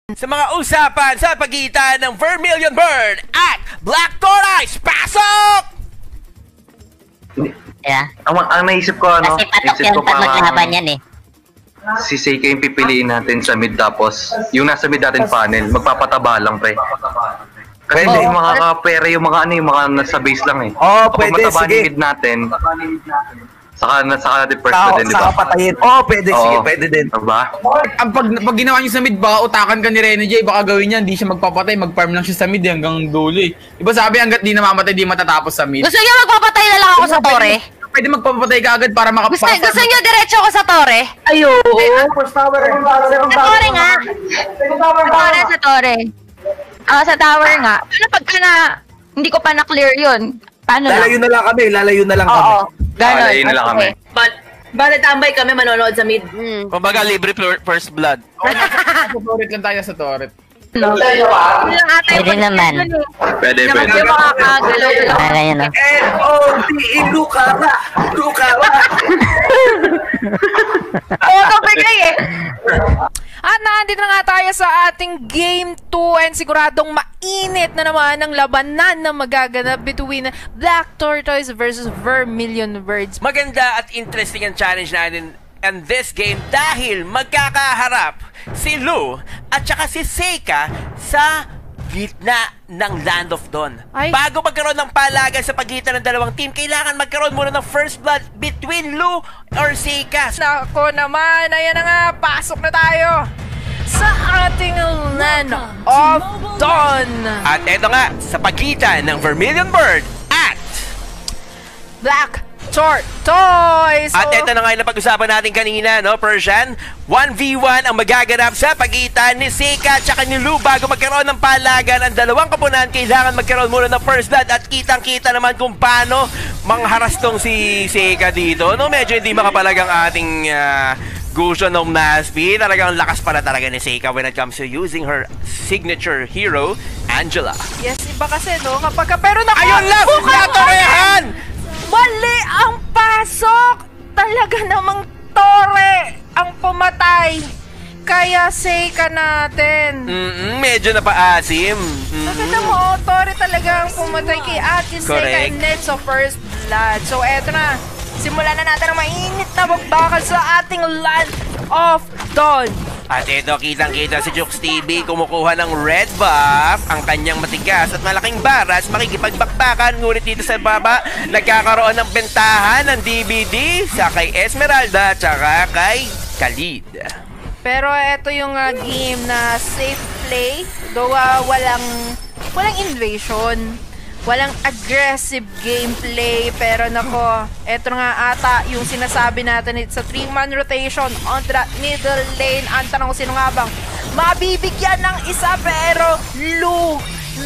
Sa mga usapan sa pagitan ng Vermilion Bird at Black Tortoise, pasok! Yeah. Ang naisip ko, Kasi patok yan pag maglaban yan eh. Si Seika yung pipiliin natin sa mid, tapos yung nasa mid natin panel, magpapataba lang pre. Kaya hindi yung mga kapere, yung mga ano, yung mga nasa base lang eh. Kapag pwede, mataba sige. yung mid natin, saka natin first na din, di ba? Saka patayin. Pwede, sige, pwede din. Diba? Pag ginawa niyo sa mid, baka utakan ka ni Rene J, baka gawin niya, hindi siya magpapatay, mag-farm lang siya sa mid hanggang dulo eh. Diba sabi, hanggat di namamatay, di matatapos sa mid. Gusto niyo magpapatay na lang ako sa tore? Pwede magpapatay ka agad para Gusto niyo diretso ako sa tore? Ayo. First tower. Sa tore nga. Sa tore. Sa tower nga. Ano pagka na, hindi ko pa na-clear yun? Paano lang? Lalayo na lang kami. Oo. Ganon. Lalayo na lang kami. Bale tambay kami manonood sa mid. Kumbaga, libre first blood. Sa turret lang tayo sa turret. Pwede naman. Pwede. Yung mga kagalaw-galaw. N.O.D. Lukara. Bigay eh. At nandito na nga tayo sa ating Game 2 and siguradong mainit na naman ang labanan na magaganap between Black Tortoise versus Vermilion Birds. Maganda at interesting ang challenge natin in this game dahil magkakaharap si Lou at saka si Seika sa gitna ng Land of Dawn. Ay. Bago magkaroon ng palagan sa pagitan ng dalawang team, kailangan magkaroon muna ng first blood between Lou or Seika. Nako naman, ayan na nga, pasok na tayo sa ating Land of Dawn. At eto nga, sa pagitan ng Vermilion Bird at Black Tortoise. At ito na nga yung napag-usapan natin kanina, no, Persian? 1v1 ang magaganap sa pagitan ni Seika at saka ni Lou bago magkaroon ng palagan. Ang dalawang kapunan kailangan magkaroon muna ng first blood at kitang-kita naman kung paano mangharas tong si Seika dito. No, medyo hindi makapalag ang ating Gusion of Nasby. Talagang lakas pala talaga ni Seika when it comes to using her signature hero, Angela. Yes, iba kasi, no? Pero naku, Ayun lang! Natorehan! Mali ang pasok! Talaga namang Tore ang pumatay. Kaya Seika natin. Medyo napaasim. Nakita mo, Tore talaga ang pumatay kay Ate Seika Correct. and Ned sa first blood. So eto na, simulan na natin ang mainit na magbakal sa ating Land of Dawn. At ito, kitang-kita si Jukes TV kumukuha ng red buff, ang kanyang matigas at malaking baras, makikipagbakbakan, ngunit dito sa baba, nagkakaroon ng bentahan ng DVD sa kay Esmeralda at saka kay Khalid. Pero ito yung game na safe play, though walang invasion. Walang aggressive gameplay, pero nako, eto nga ata yung sinasabi natin sa 3-man rotation on the middle lane. Ang tanong ko, sino nga bang mabibigyan ng isa, pero Lou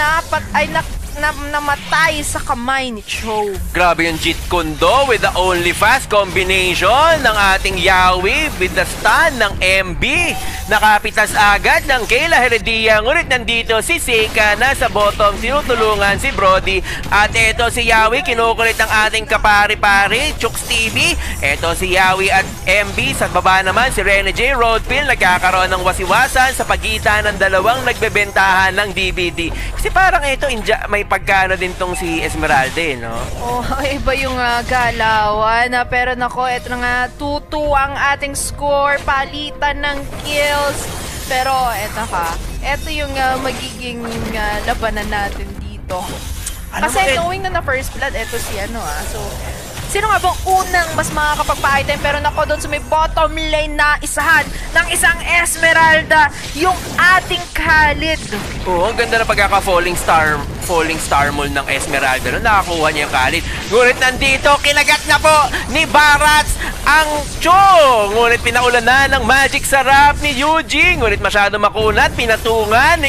namatay sa kamay ni Cho. Grabe yung Jeet Kundo with the only fast combination ng ating Yawi with the stun ng MB. Nakapitas agad ng Kayla Heredia, ngunit nandito si Seika nasa bottom, tinutulungan si Brody. At eto si Yawi, kinukulit ng ating kapari-pari, Chooks TV. Eto si Yawi at MB, sa baba naman si Rene J. Roadpill, nagkakaroon ng wasiwasan sa pagitan ng dalawang nagbebentahan ng DVD. Kasi parang ito, may pagkano din tong si Esmeralda, no? Oh, iba yung galawan. Pero nako, eto na nga, 2-2 ang ating score, palitan ng kills. Pero eto yung magiging labanan natin dito. Kasi knowing na first blood, eto si so sino nga bang unang mas makakapagpa-item? Pero nako, doon sa may bottom lane na isahan ng isang Esmeralda, yung ating Khalid. Oo, ang ganda na pagkaka-falling star mall ng Esmeralda. No, nakakuha niya yung Khalid. Ngunit nandito, kinagat na po ni Barats ang Cho. Ngunit pinaulan na ng magic sarap ni Yuji. Ngunit masyado makunat, pinatungan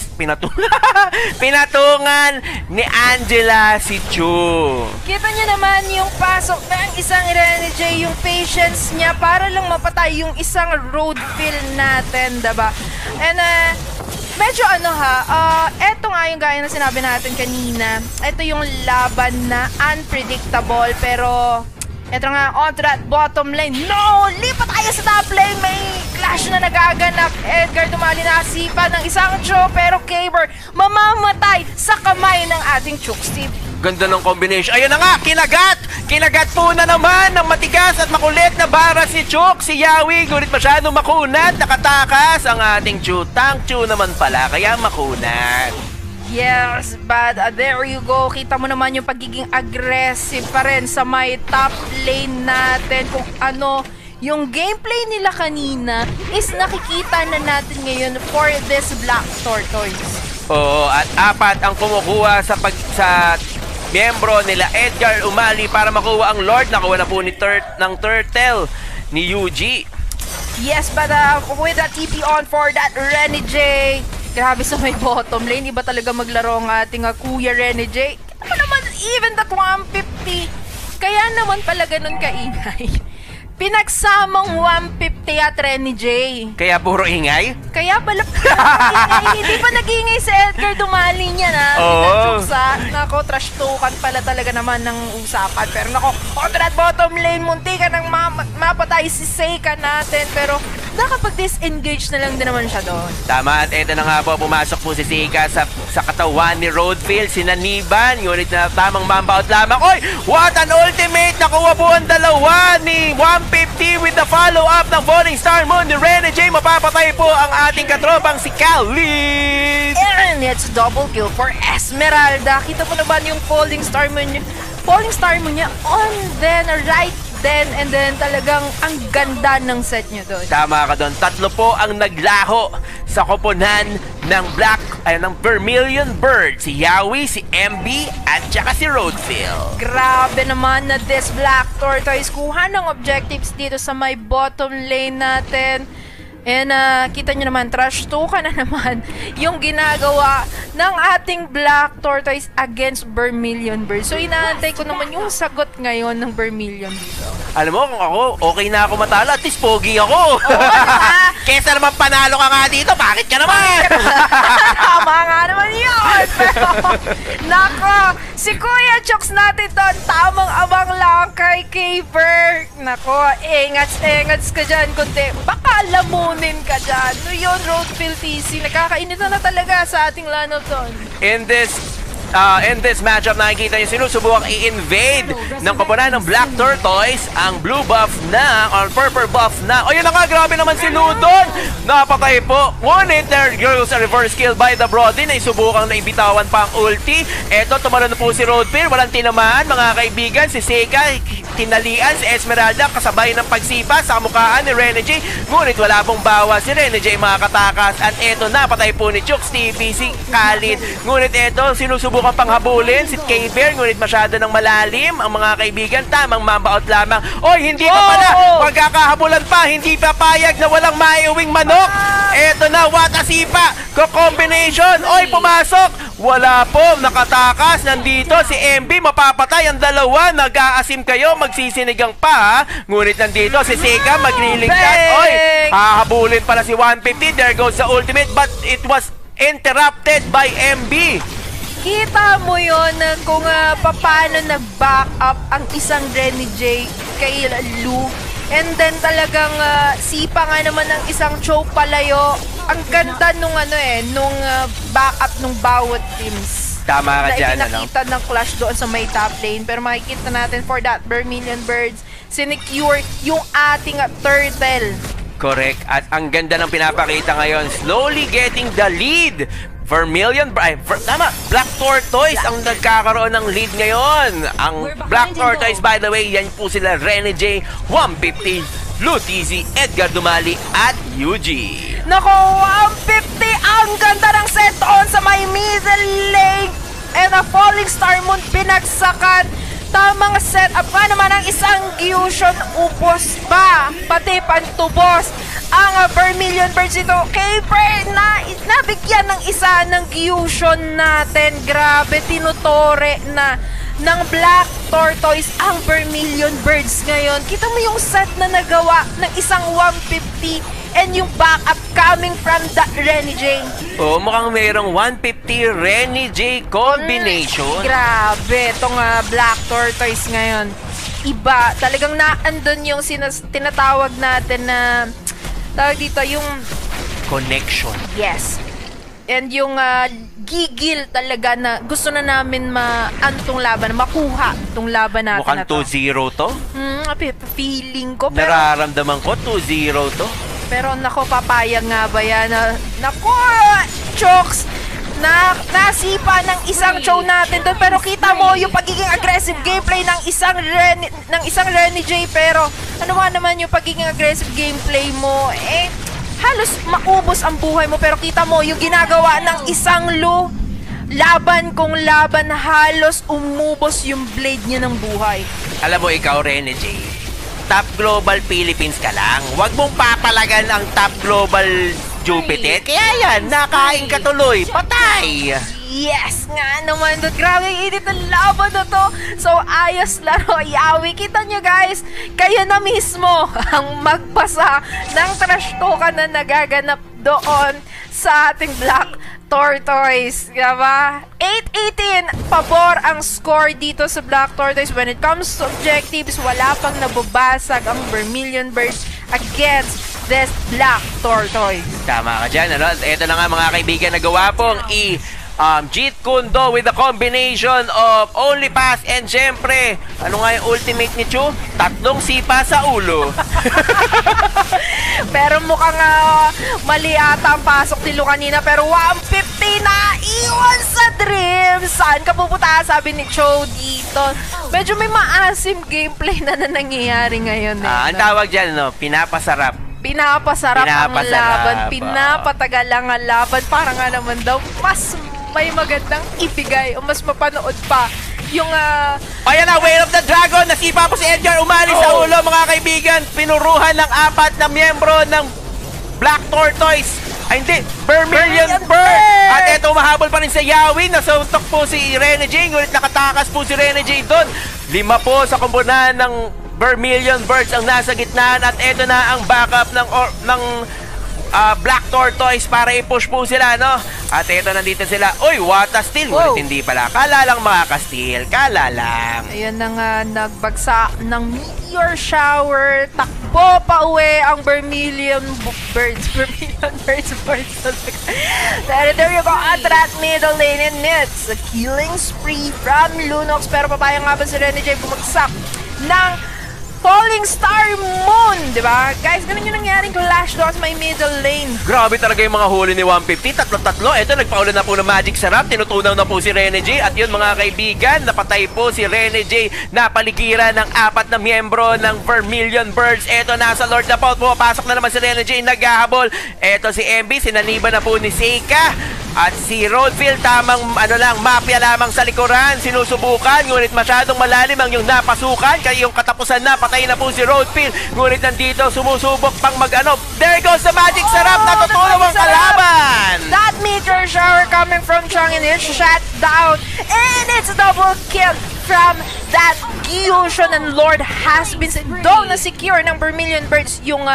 ni Angela si Cho. Kita niyo naman yung pasok ng isang Rene J, yung patience niya para lang mapatay yung isang road fill natin, diba? And medyo eto nga yung gaya na sinabi natin kanina. Eto yung laban na unpredictable, pero eto nga, on that bottom lane. No! Lipat tayo sa top lane! May clash na nagaganap. Edgar Dumalinas isipan ng isang Choke, pero Caber mamamatay sa kamay ng ating Choke Steve. Ganda ng combination. Ayun na nga, kinagat! Kinagat po na naman ng matigas at makulit na bara si Choke, si Yawi. Ngunit masyadong makunat, nakatakas ang ating Chu. Tank Chu naman pala, kaya makunat. Yes, but there you go. Kita mo naman yung pagiging aggressive pa rin sa may top lane natin. Kung ano, yung gameplay nila kanina is nakikita na natin ngayon for this Black Tortoise. Oo, at 4 ang kumukuha sa miyembro nila Edgar Umali para makuha ang Lord. Nakuha na po ng Turtle ni UG. Yes, but with a TP on for that Renny J. Grabe sa may bottom lane. Iba talaga maglaro ang ating Kuya Renny J. Ano naman, even that 150. Kaya naman pala ganun kaingay. Pinagsamang 150 at Renny J. Kaya puro ingay? Kaya pala hindi pa nag-ingay si Edgar Dumali niya na. Oo. Nako, trash token pala talaga naman ng usapan. Pero nako, on that bottom lane, munti ka nang mapatay si Seika natin. Pero nakapag-disengage na lang din naman siya doon. Tama, at eto na nga po, pumasok po si Seika sa katawan ni Roadfield, sinaniban, ngunit na tamang mambaot lamang. Oy! What an ultimate! Nakuha po ang dalawa ni 150 with the follow-up ng Falling Star Moon ni Renny J. Mapapatay po ang ating katropang si Khalid! And it's double kill for Esmeralda. Kita mo naman yung Falling Star Moon niya. Falling Star Moon niya on then, right then, and then talagang ang ganda ng set niya doon. Tama ka doon. 3 po ang naglaho sa koponan ng ng Vermilion Bird. Si Yawi, si MB, at saka si Roadfield. Grabe naman na this Black Tortoise. Kuha ng objectives dito sa may bottom lane natin. And kita nyo naman, trash token na naman yung ginagawa ng ating Black Tortoise against Vermilion Bird. So inaantay ko naman yung sagot ngayon ng Vermilion dito. Alam mo, kung ako, okay na ako matalo. At least pogi ako. Kesa naman panalo ka nga dito, bakit ka naman? Tama nga naman yun. Pero, nako, si Kuya Chokes natin doon, tamang abang lang kay Caper. Nako, engats ka dyan, kundi baka lamunin ka dyan. No yun, Roadfield TC, nakakainit na talaga sa ating lano doon. In this matchup, nakikita niyo sinusubukang i-invade ng koponan ng Black Tortoise ang blue buff na, or purple buff na. O yun na nga, grabe naman si Ludon. Napatay po. Ngunit there goes a reverse kill by the Brody na isubukang na ibitawan pa ang ulti. Eto, tumalon na po si Roadfield. Walang tinamaan, mga kaibigan. Si Seika, tinalian si Esmeralda kasabay ng pagsipa sa mukhaan ni Renny J. Ngunit wala pong bawas si Renny J, mga katakas. At eto, napatay po ni Chooks TV si Khalid. Ngunit eto, sinusubukang panghabulin si K-Bear, ngunit masyado ng malalim ang mga kaibigan. Tamang mambaot lamang. Oy, hindi pa pala. Pagkakahabulan pa, hindi papayag na walang maiuwing manok. Eto na, what a sipa. Combination. Oy, pumasok. Wala po, nakatakas. Nandito si MB, mapapatay ang dalawa. Nag-aasim kayo, magsisinigang pa ha. Ngunit nandito si Sega, maglilingkad. Oy, hahabulin pala si 150. There goes the ultimate, but it was interrupted by MB. Kita mo yun kung paano nag-back up ang isang Renny J kay Lu. And then talagang sipa nga naman ng isang Choke palayo. Ang ganda nung nung back up nung bawat teams. Tama ka dyan, ano? Nakita ng clash doon sa may top lane. Pero makikita natin for that Vermilion Birds, sinecure yung ating turtle. Correct. At ang ganda ng pinapakita ngayon, slowly getting the lead. Black Tortoise ang nagkakaroon ng lead ngayon. Ang Black Tortoise, by the way, yan po sila Renny J, 150, Lutizi, Edgar Dumali, at UG. Nako, 150! Ang ganda ng set on sa may middle lane. And a Falling Star Moon pinagsakan. Tamang setup nga naman ang isang Gyusion, ubos pa, pati pantubos ang Vermilion Birds ito. Caper na nabigyan ng isa ng Gyusion natin. Grabe, tinutore na ng Black Tortoise ang Vermilion Birds ngayon. Kita mo yung set na nagawa ng isang 150 and yung backup coming from the Renny J. Oh, mukhang mayroong 150 Renny J combination. Grabe, itong Black Tortoise ngayon. Iba, talagang naandun yung tinatawag natin na tawag dito, yung connection. Yes. And yung gigil talaga na gusto na namin tong laban, makuha tong laban natin Mukhang na to. 2-0 to. Feeling ko, pero Nararamdaman ko 2-0 to. Pero nako, papayag nga ba yan? Nako, Chokes! Nasipa ng isang show natin doon, pero kita mo yung pagiging aggressive gameplay ng isang Renny J, pero ano nga naman yung pagiging aggressive gameplay mo? Halos maubos ang buhay mo, pero kita mo yung ginagawa ng isang Lu, laban kung laban, halos umubos yung blade niya ng buhay. Alam mo ikaw, Rene J, top global Philippines ka lang. Huwag mong papalagan ang top global Jupiter. Kaya yan, nakain ka tuloy. Patay! Yes nga naman doon. Grabe, init ang laban na to. So, ayos laro, Yawi. Kita nyo guys, kayo na mismo ang magpasa ng trash token na nagaganap doon sa ating Black Tortoise. Diba? 8-18, pabor ang score dito sa Black Tortoise. When it comes to objectives, wala pang nababasag ang Vermilion Birds against this Black Tortoise. Tama ka dyan, ano? Ito na nga mga kaibigan, nagawa pong Jeet Kune Do with a combination of Only Pass and syempre, ano nga yung ultimate ni Chu? 3 sipa sa ulo. Pero mukhang mali ata ang pasok ni Lu kanina, pero 150 na iwan sa Dream. Saan ka pupunta? Sabi ni Cho dito. Medyo may maasim gameplay na nangyayari ngayon. Ang tawag dyan, no? Pinapasarap. Pinapasarap ang laban, pinapatagal ang laban. Para nga naman daw, mas may magandang ibigay o mas mapanood pa yung Ayan na, Way of the Dragon. Nasipa po si Edgar, umalis sa ulo mga kaibigan. Pinuruhan ng 4 na miyembro ng Black Tortoise. Ay hindi, Vermilion Bird. At eto, mahabol pa rin sa Yawi. Nasuntok po si Rene J. Ngunit nakatakas po si Rene J doon. 5 po sa kombonan ng Vermilion Birds ang nasa gitnaan. At eto na ang backup ng Black Tortoise para i-push po sila, no? At ito, nandito sila. Uy, what a steal! Ngunit hindi pala. Kala lang makaka-steal. Kala lang. Ayun na nga, nagbagsak ng meteor shower. Takbo pa uwi ang Vermilion Birds. There you go, at that middle lane, and it's a killing spree from Lunox. Pero papayang nga ba si Rene J bumagsak ng Falling Star Moon, di ba? Guys, ganun yung nangyaring clash doon sa may middle lane. Grabe talaga yung mga huli ni 150. Tatlo-tatlo. Ito, nagpaulan na po ng Magic Sarap. Tinutunaw na po si Rene J. At yun mga kaibigan, napatay po si Rene J. Napaligiran ng 4 na miyembro ng Vermilion Birds. Ito, nasa Lord na po. Pumapasok na naman si Rene J. Naghahabol. Ito si MB. Sinaniba na po ni Seika. At si Roadfield, tamang mafia lamang sa likuran. Sinusubukan, ngunit masyadong malalim ang yung napasukan. Kaya yung katapusan na, patay na po si Roadfield. Ngunit nandito, sumusubok pang There goes the Magic Sarap! Natutunaw ang kalaban! That meteor shower coming from Changin is shut down. And it's a double kill from that Gyushin, and Lord has been doon na secure ng Vermilion Birds yung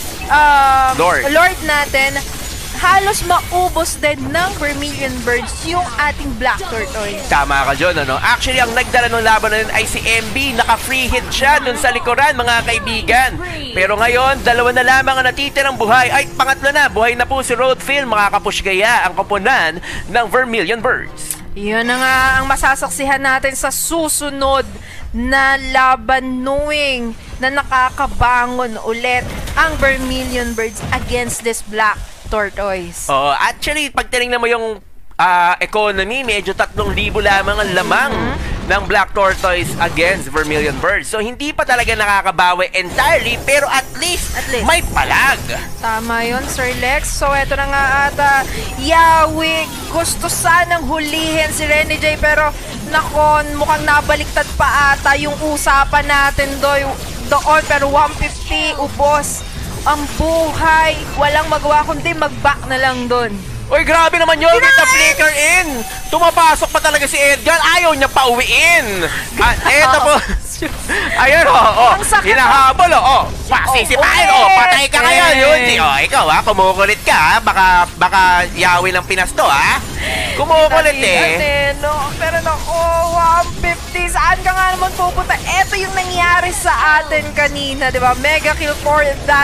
Lord natin. Halos maubos din ng Vermilion Birds yung ating Black Tortoise. Tama ka dyan, ano? Actually, ang nagdala ng laban na yun ay si MB. Naka-free hit siya dun sa likuran, mga kaibigan. Pero ngayon, 2 na lamang ang natitirang buhay. Ay, pangatlo na. Buhay na po si Roadfield. Makakapush kaya ang koponan ng Vermilion Birds. Yun na nga ang masasaksihan natin sa susunod na laban, knowing na nakakabangon ulit ang Vermilion Birds against this Black Tortoise. Oh, actually, pag tinignan mo yung economy, medyo 3,000 lamang ang lamang ng Black Tortoise against Vermilion Birds. So, hindi pa talaga nakakabawi entirely, pero at least may palag. Tama yun, Sir Lex. So, eto na nga ata, Yawi, gusto sanang hulihin si Rene J, pero nakon, mukhang nabaliktad pa ata yung usapan natin doon. Pero 150, ubos ang buhay. Walang magawa kundi mag-back na lang doon. Uy, grabe naman yun with the flicker in. Tumapasok pa talaga si Edgar. Ayaw niya pauwiin. At eto po. Ayun, hinahabol, sisipain, patay ka ngayon. Yun, ikaw, kumukulit ka, baka Yawi ng Pinas to, Kumukulit, No, pero nako, 150, saan ka nga naman pupunta? Eto yung nangyari sa atin kanina, di ba? Mega kill for that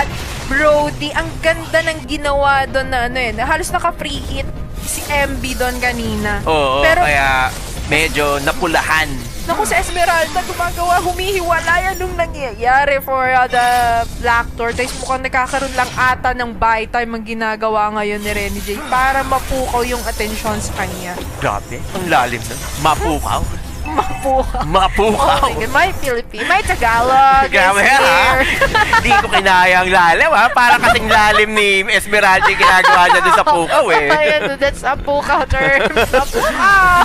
Brody, ang ganda ng ginawa doon na ano eh. Halos naka-free hit si MB doon kanina. Oo, Pero, kaya medyo napulahan. naku, sa Esmeralda, gumagawa, humihiwalay anong nangyayari for the Black Tortoise. Mukhang nakakaroon lang ata ng buy time ang ginagawa ngayon ni Renny J para mapukaw yung atensyon sa kanya. Grabe, ang lalim na. Mapukaw. Mapukaw. Mapukaw. Oh my God, my Philippine, my Tagalog is Grabe ha. here. Hindi ko kinaya ang lalim ha. Para kasing lalim ni Esmeralda yung ginagawa niya doon sa pukaw eh. Ayan, that's a pukaw term. Pukaw.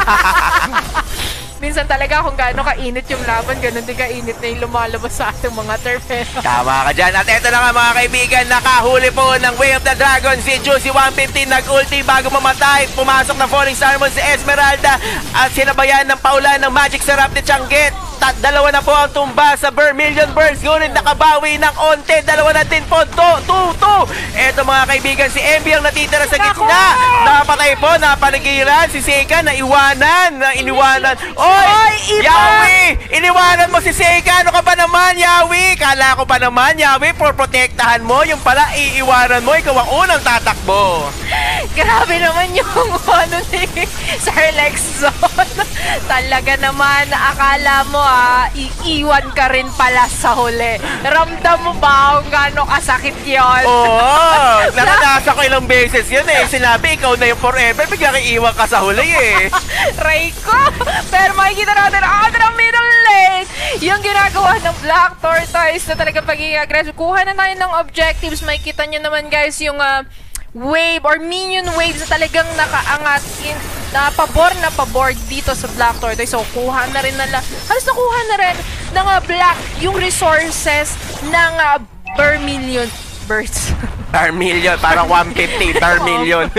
Minsan talaga kung gaano kainit yung laban, ganun din kainit na yung lumalabas sa ating mga terpeno. Tama ka dyan. At eto na nga mga kaibigan, nakahuli po ng Way of the Dragon si Juicy 115 nag-ulti bago mamatay. Pumasok na Falling Star Moon si Esmeralda at sinabayan ng paulan ng Magic Sarap ni Changgit. Dalawa na po ang tumba sa Vermilion Burst. Ngunit nakabawi ng onte. Dalawa na din po. 2-2. Eto mga kaibigan, si MB ang natitira sa gitna. Napatay po, napaligiran. Si Seika iniwanan. Oy! Yawi! Iniwanan mo si Seika. Ano ka ba naman, Yawi? Kala ko pa naman, Yawi, protektahan mo. Yung pala, iiwanan mo. Ikaw ang unang tatakbo. Grabe naman yung ano ni Sir Lexon. Talaga naman, akala mo iiwan ka rin pala sa huli. Ramdam mo ba kung gaano kasakit yun? Oo! Naranasan ko ilang beses yun eh. Sinabi, ikaw na yung forever. Biglang iiwan ka sa huli eh. Rayco! Pero makikita natin ang middle lane! Yung ginagawa ng Black Tortoise na talaga pagiging aggressive. Kuha na tayo ng objectives. Makikita nyo naman guys yung wave or minion waves na talagang nakaangat na pabor dito sa Black Tortoise. So, kuha na rin halos nakuha na rin ng Black yung resources ng Vermilion Burst. Vermilion, parang 150. Vermilion.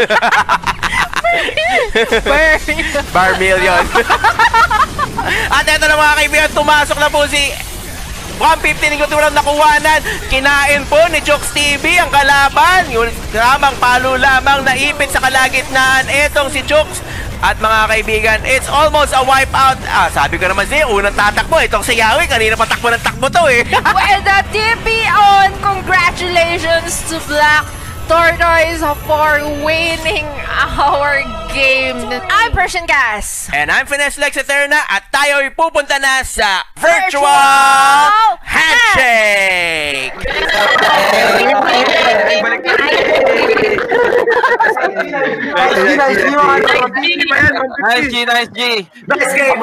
Vermilion. At eto na mga kaibigan, tumasok na po si 150 ng walang nakuwanan. Kinain po ni Jokes TV ang kalaban. Yung ramang palo lamang naipit sa kalagitnaan. Etong si Jokes. At mga kaibigan, it's almost a wipeout. Sabi ko naman siya, unang tatakbo. Itong si Yawi, kanina pa takbo ng takbo to eh. Well, the TP on. Congratulations to Black Tortoise for winning our game. I'm Persian Gas. And I'm Finesse Lex Eterna at tayo'y pupunta na sa Virtual Handshake! Nice G! Nice game!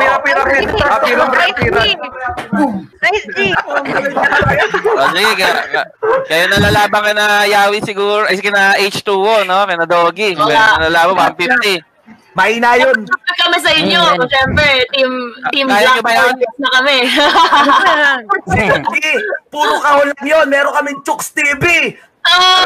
Nice G! Sige, kayo nalalaban ka na Yawi siguro, ay na H2O, no? Kaya na Doggy. Kaya nalalaban 150. Mahina yun. Kapag kami sa inyo, syempre, team Kaya nyo Black ba yan? Tortoise na kami. Puro kahon lang yun. Meron kaming Chooks TV.